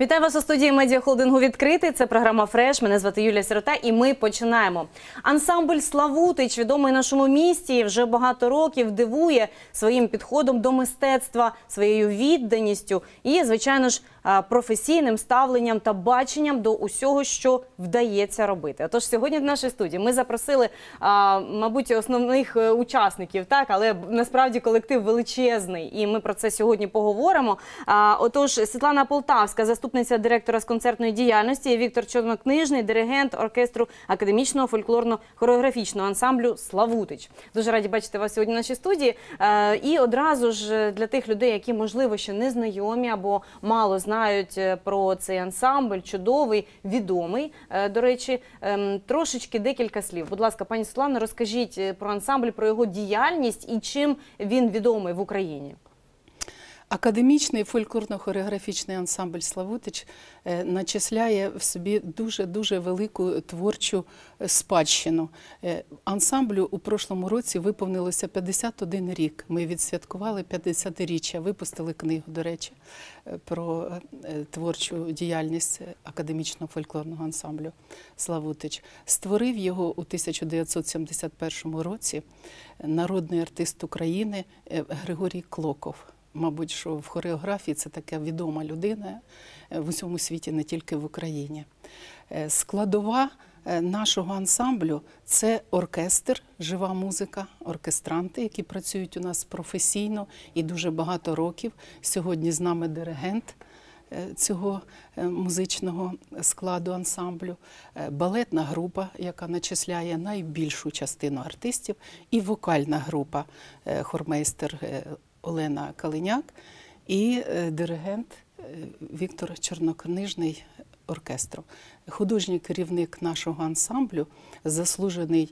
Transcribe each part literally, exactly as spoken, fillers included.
Вітаю вас у студії медіахолдингу «Відкритий». Це програма «Фреш». Мене звати Юлія Сирота і ми починаємо. Ансамбль «Славутич», відомий нашому місті, вже багато років дивує своїм підходом до мистецтва, своєю відданістю і, звичайно ж, професійним ставленням та баченням до усього, що вдається робити. Отож, сьогодні в нашій студії ми запросили, мабуть, основних учасників, так, але насправді колектив величезний, і ми про це сьогодні поговоримо. Отож, Світлана Полтавська, заступниця директора з концертної діяльності, і Віктор Чорнокнижний, диригент оркестру академічного фольклорно-хореографічного ансамблю «Славутич». Дуже раді бачити вас сьогодні в нашій студії. І одразу ж для тих людей, які, можливо, ще не знайомі або мало знають про цей ансамбль, чудовий, відомий, до речі, трошечки декілька слів. Будь ласка, пані Світлано, розкажіть про ансамбль, про його діяльність і чим він відомий в Україні. Академічний фольклорно-хореографічний ансамбль «Славутич» начисляє в собі дуже-дуже велику творчу спадщину. Ансамблю у прошлому році виповнилося п'ятдесят один рік. Ми відсвяткували п'ятдесятиріччя, випустили книгу, до речі, про творчу діяльність академічного фольклорного ансамблю «Славутич». Створив його у тисяча дев'ятсот сімдесят першому році народний артист України Григорій Клоков. Мабуть, що в хореографії це така відома людина в усьому світі, не тільки в Україні. Складова нашого ансамблю – це оркестр, жива музика, оркестранти, які працюють у нас професійно і дуже багато років. Сьогодні з нами диригент цього музичного складу ансамблю, балетна група, яка начисляє найбільшу частину артистів, і вокальна група, хормейстер Олена Калиняк і диригент Віктор Чорнокнижний оркестру. Художній керівник нашого ансамблю, заслужений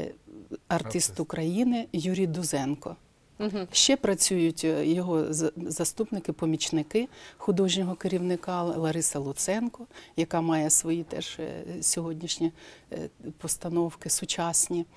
артист України Юрій Дузенко. Угу. Ще працюють його заступники, помічники художнього керівника Лариса Луценко, яка має свої теж сьогоднішні постановки сучасні.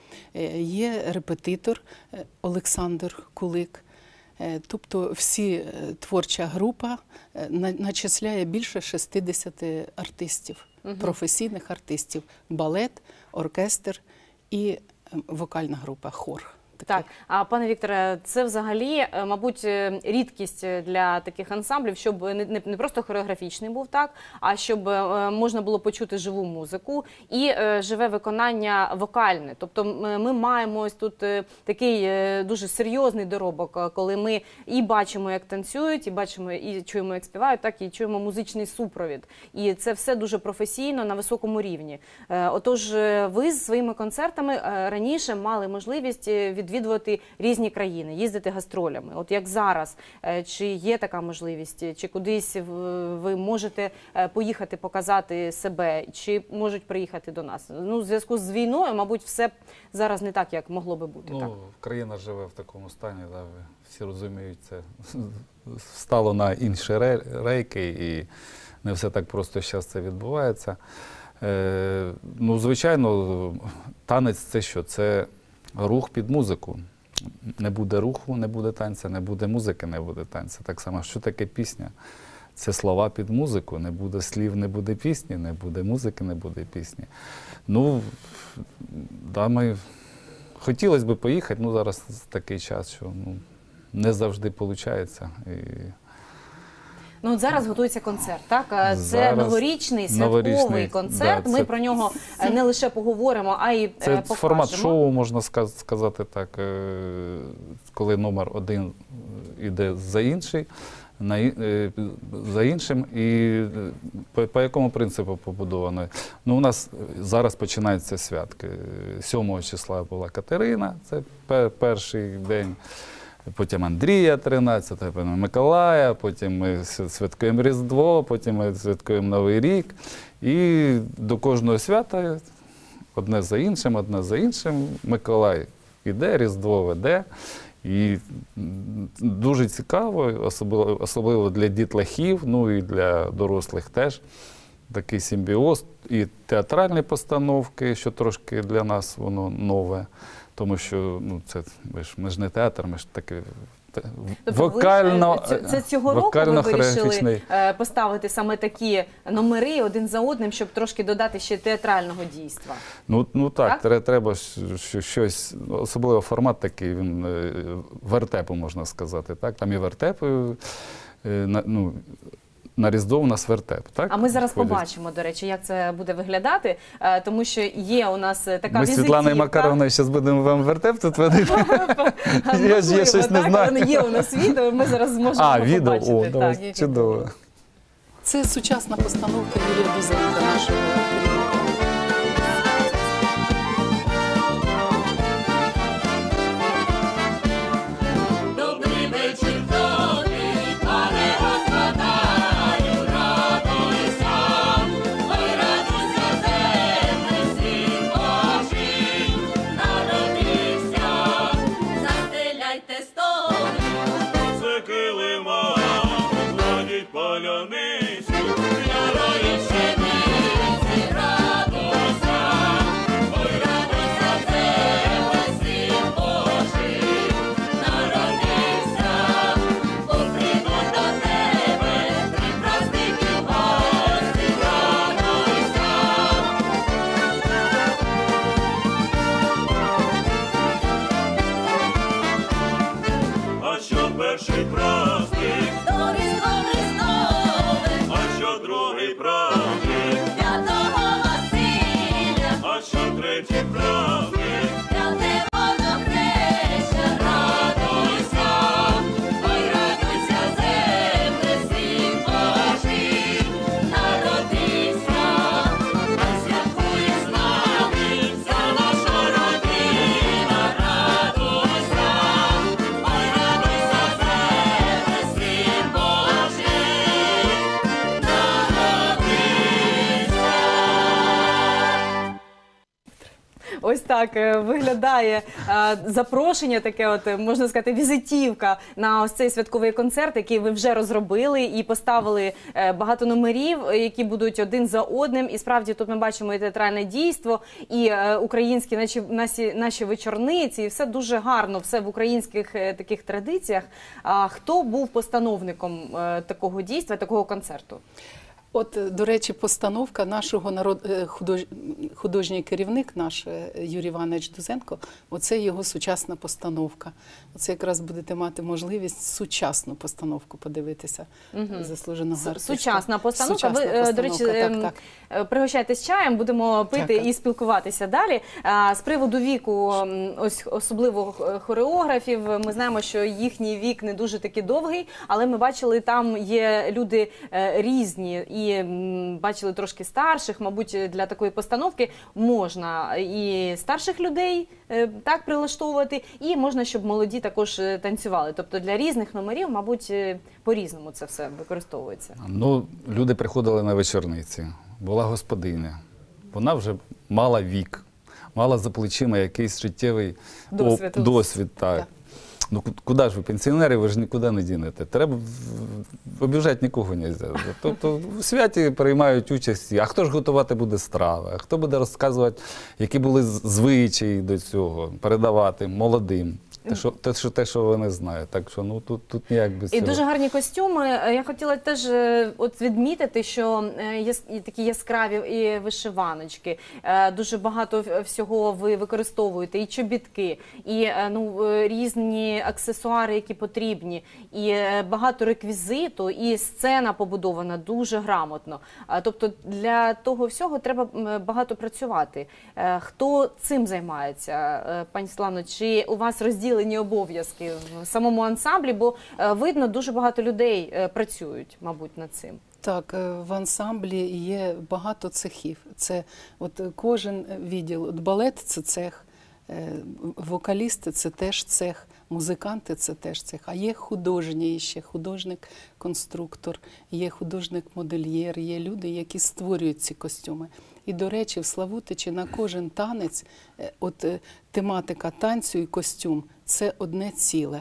Є репетитор Олександр Кулик. Тобто всі творча група начисляє більше шістдесят артистів, угу. професійних артистів, балет, оркестр і вокальна група, хор. Так, а пане Вікторе, це взагалі, мабуть, рідкість для таких ансамблів, щоб не, не просто хореографічний був, так, а щоб можна було почути живу музику і живе виконання вокальне. Тобто ми маємо ось тут такий дуже серйозний доробок, коли ми і бачимо, як танцюють, і бачимо, і чуємо, як співають, так, і чуємо музичний супровід. І це все дуже професійно, на високому рівні. Отож, ви з своїми концертами раніше мали можливість від відвідувати різні країни, їздити гастролями. От як зараз, чи є така можливість, чи кудись ви можете поїхати показати себе, чи можуть приїхати до нас? Ну, в зв'язку з війною, мабуть, все зараз не так, як могло би бути. Ну, так? Країна живе в такому стані, да, всі розуміють, це стало на інші рейки, і не все так просто зараз це відбувається. Е, ну, звичайно, танець – це що? Це рух під музику. Не буде руху, не буде танця, не буде музики, не буде танця. Так само, що таке пісня? Це слова під музику. Не буде слів, не буде пісні, не буде музики, не буде пісні. Ну, да, ми хотілося б поїхати, ну зараз такий час, що ну, не завжди виходить. І... Ну, от зараз готується концерт, так? Це зараз новорічний, святковий новорічний, концерт. Да, Ми це... про нього не лише поговоримо, а й це покажемо. Це формат шоу, можна сказати так, коли номер один йде за інший, за іншим. І по, по якому принципу побудовано? Ну, у нас зараз починаються святки. сьомого числа була Катерина, це перший день. Потім Андрія тринадцятого, потім Миколая, потім ми святкуємо Різдво, потім ми святкуємо Новий рік. І до кожного свята одне за іншим, одне за іншим. Миколай іде, Різдво веде. І дуже цікаво, особливо, особливо для дітлахів, ну і для дорослих теж. Такий симбіоз. І театральні постановки, що трошки для нас воно нове. Тому що ну, це, ми, ж, ми ж не театр, ми ж таки Тобто вокально, ви, це, це цього року ви вокально-хореографічний. вирішили е, поставити саме такі номери один за одним, щоб трошки додати ще театрального дійства? Ну, ну так, Так? тре- треба щ- щось, особливо формат такий, він е, вертепу, можна сказати. Так? Там і вертеп, е, на, ну, на Різдво у нас вертеп. Так? А ми зараз Входять. побачимо, до речі, як це буде виглядати, е, тому що є у нас е, така Ми з візитівка. Світланою Макаровною зараз будемо вам вертеп тут водити. Я ж- я щось не так, знаю. але є у нас відео, ми зараз зможемо А, відео, побачити. о, так. давай, чудово. Це сучасна постановка Юрія Дузенка, нашого керівника. Добрий вечір тобі, пане господарю, радуйся, ой, радуйся, земле, всі Божі, народився, застеляйте столи, За килима кладіть паляницю, ярої пшениці, радуйся, ой, радуйся, земле, всі Божі, народився, бо прийдуть до тебе, три праздники в гості, радуйся. а що перший праздник, До Різдва Христове, а що другий праздник, святого Василя, а що третій праздник, святе водохреща, радуйся, ой, радуйся, земле, син Божий, народився, хай святкує з нами вся наша родина, радуйся, ой, радуйся, земле, син Божий, народився. Ось так е, виглядає е, запрошення, таке, от е, можна сказати, візитівка на ось цей святковий концерт, який ви вже розробили і поставили е, багато номерів, е, які будуть один за одним. І справді тут ми бачимо і театральне дійство, і е, українські наші, наші, наші вечорниці, і все дуже гарно, все в українських е, таких традиціях. А хто був постановником е, такого дійства, такого концерту? От, е, до речі, постановка нашого народ... е, худож... художній керівник наш е, Юрій Іванович Дузенко, оце його сучасна постановка. Оце якраз будете мати можливість сучасну постановку подивитися заслуженого С- артиста. Сучасна постановка. Сучасна Ви, е, до речі, постановка, ем, так, так. е, пригощайтесь чаєм, будемо пити Дякую. і спілкуватися далі. А, З приводу віку, м, ось особливо х- хореографів, ми знаємо, що їхній вік не дуже таки довгий, але ми бачили, там є люди е, різні і м, бачили трошки старших. Мабуть, для такої постановки можна і старших людей е, так прилаштовувати, і можна, щоб молоді також е, танцювали. Тобто для різних номерів, мабуть, е, по-різному це все використовується. Ну, люди приходили на вечорниці, була господиня. Вона вже мала вік, мала за плечима якийсь життєвий Досвід. оп- досвід так. Так. Ну ку- куди ж ви, пенсіонери, ви ж нікуди не дінете. Треба в- обіжати нікого не можна. Тобто в святі приймають участь. А хто ж готувати буде страви? А хто буде розказувати, які були з- звичаї до цього, передавати молодим? Те, що, те, що, те, що вони знають. Так що ну, тут, тут ніяк без І цього. дуже гарні костюми. Е, Я хотіла теж е, от відмітити, що е, є і такі яскраві і вишиваночки. Е, Дуже багато в- всього ви використовуєте, і чобітки, і е, ну, е, різні аксесуари, які потрібні, і е, багато реквізиту, і сцена побудована дуже грамотно. А, Тобто для того всього треба м, багато працювати. Е, Хто цим займається, е, пані Славно? Чи у вас розділені обов'язки в самому ансамблі? Бо е, видно, дуже багато людей е, працюють, мабуть, над цим. Так, е, в ансамблі є багато цехів. Це от е, кожен відділ. От балет – це цех, е, вокалісти – це теж цех, музиканти – це теж цех. А є художній ще, художник-конструктор, є художник-модельєр, є люди, які створюють ці костюми. І, до речі, в Славутичі на кожен танець, е, от е, тематика танцю і костюм – це одне ціле.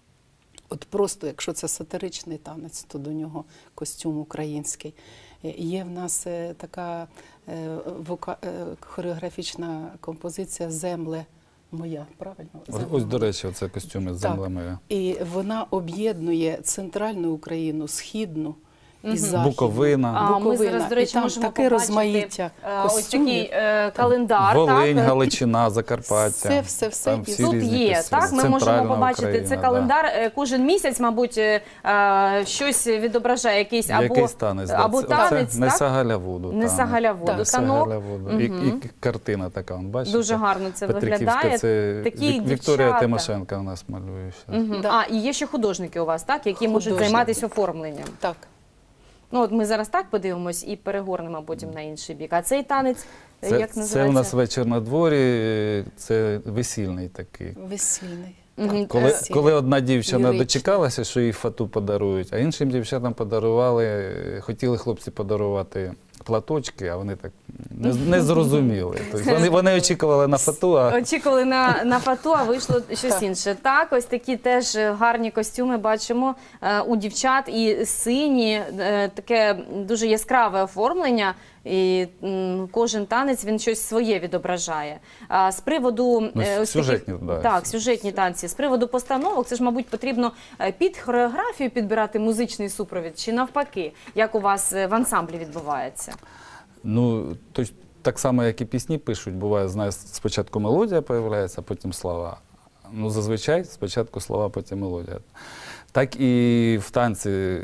От просто, якщо це сатиричний танець, то до нього костюм український. Е, Є в нас е, така е, вока- е, хореографічна композиція «Земле, моя, правильно? Ось, Земля ось, до моя. речі, оце костюми з Так. емблемою. І вона об'єднує центральну Україну, східну і західну. Буковина. А, ми Буковина. зараз, до речі, і там можемо таке побачити розмаїття е, ось костюмів. такий е, календар. Волинь, так? Галичина, Закарпаття. Все, все, все Там є. всі Тут різні є, костюми. так? Ми можемо Центральна побачити Україна, це да. календар. Е, Кожен місяць, мабуть, е, е, щось відображає, якийсь або, Якийсь танець. да. або Це- танець, це так? Неса Галявуду. Неса Галявуду. Неса Танок. Галявуду. І, і картина така, он, бачите? Дуже гарно це Петриківська, виглядає. Це Такі Вік- Вікторія дівчата. Тимошенко у нас малює. щас. Мгм. Да. А, і є ще художники у вас, так? Які можуть Художники. займатися оформленням. Так. Ну, от ми зараз так подивимось і перегорнемо потім на інший бік. А цей танець, е, Це, як це називається? у нас вечір на дворі, це весільний такий. Весільний. Мгм. Так, Коли, весільний. коли одна дівчина Ліричний. дочекалася, що їй фату подарують, а іншим дівчатам подарували, хотіли хлопці подарувати платочки, а вони так не, не зрозуміли. Тобто вони, вони очікували на фату, а Очікували на, на фату, а вийшло щось Так. інше. Так, ось такі теж гарні костюми бачимо е, у дівчат. І сині, е, таке дуже яскраве оформлення. І м, кожен танець, він щось своє відображає. А з приводу Ну, е, ось сюжетні, таких, да. так, сюжетні танці. З приводу постановок, це ж, мабуть, потрібно е, під хореографію підбирати музичний супровід, чи навпаки, як у вас е, в ансамблі відбувається? ну, то, так само, як і пісні пишуть, буває, знаєш, спочатку мелодія з'являється, потім слова. Ну, зазвичай спочатку слова, потім мелодія. Так і в танці е,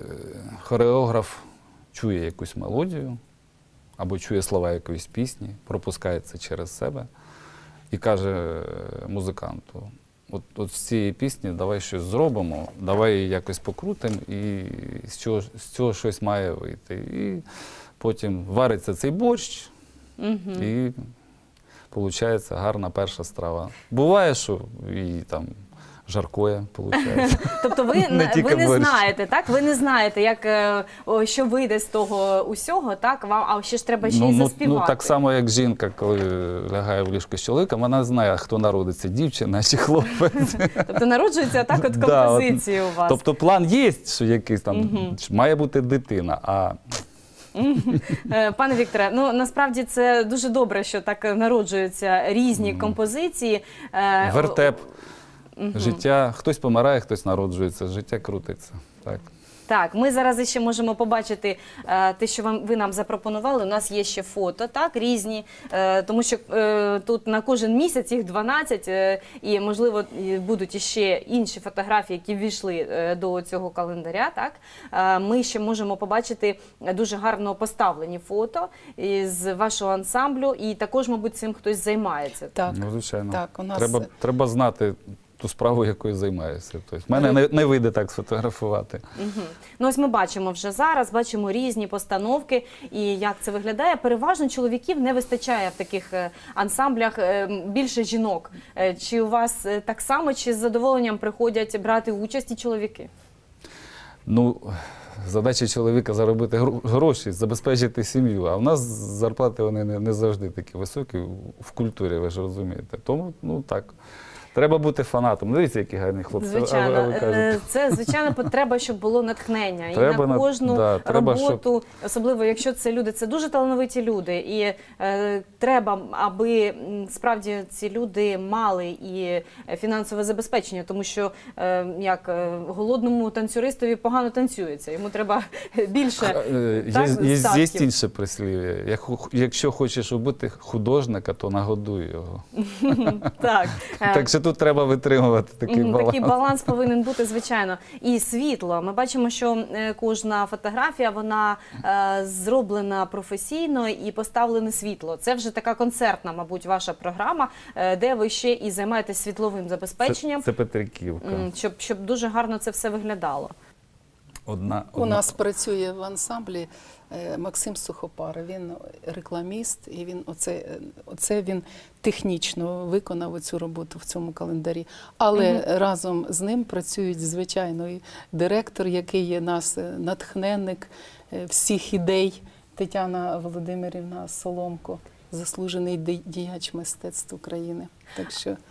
хореограф чує якусь мелодію, або чує слова якоїсь пісні, пропускає це через себе і каже е, музиканту: от, от з цієї пісні давай щось зробимо, давай її якось покрутимо, і з цього, з цього щось має вийти. І потім вариться цей борщ, Мгм. і виходить гарна перша страва. Буває, що і там жаркое виходить. Тобто ви Не не, тільки ви не борщ. знаєте, так? Ви не знаєте, як, е, о, що вийде з того усього, так? Вам, а ще ж треба ще Ну, й ну, заспівати. ну, так само, як жінка, коли лягає в ліжко з чоловіком, вона знає, хто народиться, дівчина чи хлопець. Тобто народжується так от Да, от, композиції у вас. Тобто план є, що якийсь там, має бути дитина, а Е, Пане Вікторе, ну насправді це дуже добре, що так народжуються різні композиції. Е, вертеп, життя, хтось помирає, хтось народжується, життя крутиться. Так. Так, ми зараз ще можемо побачити е, те, що вам ви нам запропонували. У нас є ще фото, так, різні, е, тому що е, тут на кожен місяць їх дванадцять, е, і можливо і будуть іще інші фотографії, які ввійшли е, до цього календаря. Так, е, ми ще можемо побачити дуже гарно поставлені фото з вашого ансамблю, і також, мабуть, цим хтось займається. Так. Ну, звичайно. Так, у нас Треба, треба знати ту справу, якою займаєшся. Тобто, в мене не, не вийде так сфотографувати. Мгм. Ну ось ми бачимо вже зараз, бачимо різні постановки і як це виглядає. Переважно чоловіків не вистачає в таких е, ансамблях, е, більше жінок. Е, Чи у вас е, так само, чи з задоволенням приходять брати участь і чоловіки? Ну, задача чоловіка заробити гру- гроші, забезпечити сім'ю. А в нас зарплати вони не, не завжди такі високі в культурі, ви ж розумієте. Тому, ну так. Треба бути фанатом. Дивіться, які гарні хлопці. А ви- Звичайно, а ви кажете. Е, це звичайно потреба, щоб було натхнення і Треба на на- кожну да, треба, роботу, особливо якщо це люди, це дуже талановиті люди, і е, треба, аби м, справді ці люди мали і фінансове забезпечення, тому що е, як е, голодному танцюристові погано танцюється, йому треба більше. Е, Є, так, є, є статків. інше прислів'я. Як ху- Якщо хочеш убити художника, то нагодуй його. Так. Е, Так що тут треба витримувати такий Мгм, баланс. Такий баланс повинен бути, звичайно. І світло. Ми бачимо, що е, кожна фотографія, вона е, зроблена професійно і поставлене світло. Це вже така концертна, мабуть, ваша програма, е, де ви ще і займаєтесь світловим забезпеченням, Це, це Петриківка. м, щоб, щоб дуже гарно це все виглядало. Одна, У одна. нас працює в ансамблі е, Максим Сухопар. Він рекламіст, і він оце, е, оце він технічно виконав цю роботу в цьому календарі. Але разом з ним працюють, звичайно, і директор, який є нас е, натхненник е, всіх ідей, Тетяна Володимирівна Соломко, заслужений ди- діяч мистецтв України. Так що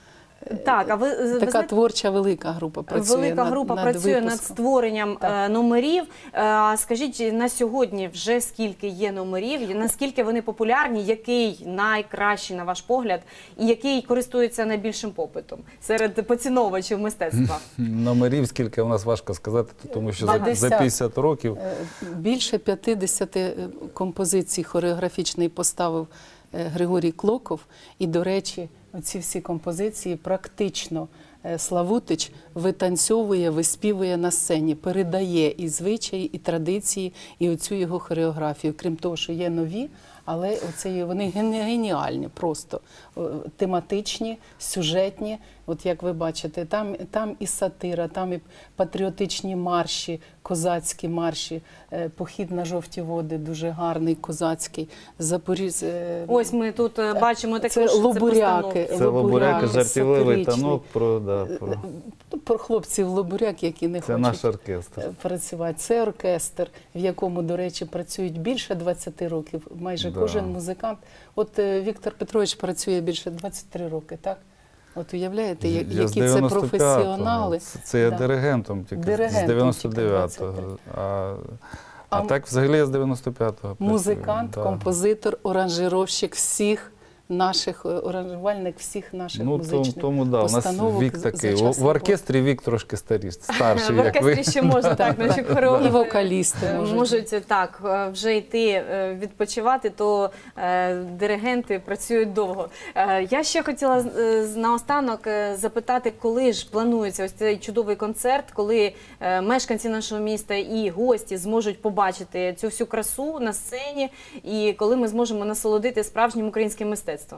Так, а ви, ви Така знаєте, творча велика група працює велика над, група над працює над випуском. створенням Так. е, номерів. Е, Скажіть, на сьогодні вже скільки є номерів, і наскільки вони популярні, який найкращий, на ваш погляд, і який користується найбільшим попитом серед поціновувачів мистецтва? Номерів скільки у нас важко сказати, тому що за, за п'ятдесят. п'ятдесят років Е, Більше п'ятдесят композицій хореографічної поставив е, Григорій Клоков. І, до речі, оці всі композиції практично е, Славутич витанцьовує, виспівує на сцені, передає і звичаї, і традиції, і оцю його хореографію. Крім того, що є нові, але оце, вони гені- геніальні, просто е, тематичні, сюжетні. От як ви бачите, там, там і сатира, там і патріотичні марші, козацькі марші, е, похід на жовті води, дуже гарний козацький, Запоріз... е, Ось ми тут е, бачимо також це це лобуряки. це лобуряки, жартівливий сатиричний. танок про, да, про... Ну, про хлопців лобуряк, які не Це хочуть наш оркестр. е, працювати. Це оркестр, в якому, до речі, працюють більше двадцяти років. Майже Да. кожен музикант. От е, Віктор Петрович працює більше двадцять три роки, так? От уявляєте, я- Я з які це дев'яносто п'ятого. професіонали. Це, це я Да. диригентом тільки Диригентом з дев'яносто тільки дев'ятого. двадцять А, а, А так взагалі я з дев'яносто п'ятого. працюю, Музикант, да. композитор, оранжировщик всіх наших, е, оранжувальник всіх наших Ну, тому, музичних тому да, у нас постановок вік за- такий. за час В оркестрі вік трошки старіш, старший, В як ви. оркестрі ще можна, так, наші І хореографи вокалісти е, можуть. можуть так е, вже йти е, відпочивати, то е, диригенти працюють довго. Е, Я ще хотіла е, з- наостанок е, запитати, коли ж планується ось цей чудовий концерт, коли е, мешканці нашого міста і гості зможуть побачити цю всю красу на сцені, і коли ми зможемо насолодити справжнім українським мистецтвом.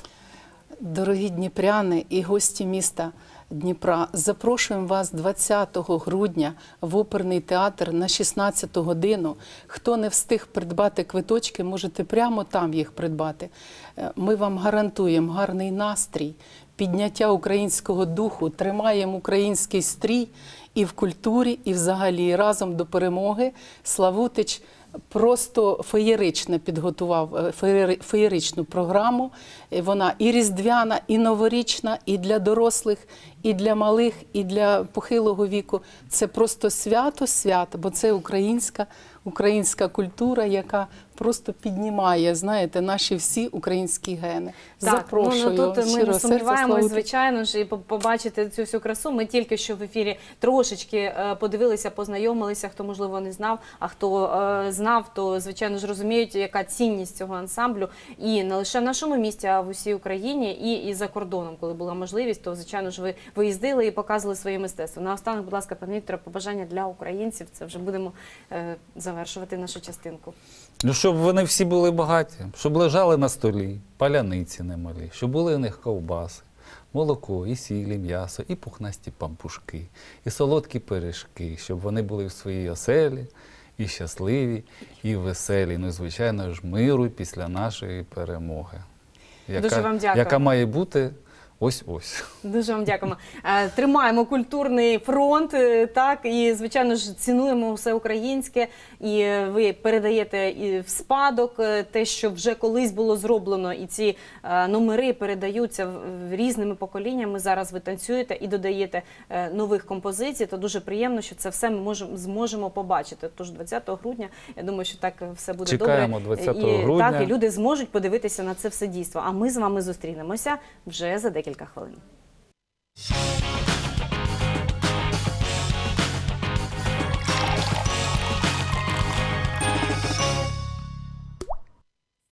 Дорогі дніпряни і гості міста Дніпра, запрошуємо вас двадцятого грудня в оперний театр на шістнадцяту годину. Хто не встиг придбати квиточки, можете прямо там їх придбати. Е, Ми вам гарантуємо гарний настрій, підняття українського духу, тримаємо український стрій і в культурі, і взагалі і разом до перемоги. Славутич просто феєрично підготував е, феєри- феєричну програму. Е, Вона і різдвяна, і новорічна, і для дорослих, і для малих, і для похилого віку. Це просто свято свято, бо це українська, українська культура, яка просто піднімає, знаєте, наші всі українські гени. Запрошую. Ну, ну, тут ми щиро не серця, сумніваємось, Славутич. звичайно ж, і по- побачити цю всю красу. Ми тільки що в ефірі трошечки е, подивилися, познайомилися, хто, можливо, не знав, а хто е, знав, то, звичайно ж, розуміють, яка цінність цього ансамблю. І не лише в нашому місті, а в усій Україні, і, і за кордоном, коли була можливість, то, звичайно ж, ви виїздили і показували своє мистецтво. Наостанок, будь ласка, пане Вікторе, побажання для українців. Це вже будемо е, завершувати нашу частинку. Ну, щоб вони всі були багаті, щоб лежали на столі, паляниці немалі, щоб були у них ковбаси, молоко, і сіль, і м'ясо, і пухнасті пампушки, і солодкі пиріжки, щоб вони були в своїй оселі, і щасливі, і веселі. Ну, і, звичайно ж, миру після нашої перемоги, яка, Дуже вам дякую. яка має бути ось-ось. Дуже вам дякуємо. Е, Тримаємо культурний фронт, е, так, і, звичайно ж, цінуємо все українське, і е, ви передаєте і в спадок е, те, що вже колись було зроблено, і ці е, номери передаються в- в різними поколіннями. Зараз ви танцюєте і додаєте е, нових композицій, то дуже приємно, що це все ми можемо, зможемо побачити. Тож двадцятого грудня, я думаю, що так все буде Чекаємо добре. двадцятого І, грудня. Так, і люди зможуть подивитися на це все дійство. А ми з вами зустрінемося вже за декілька хвилин.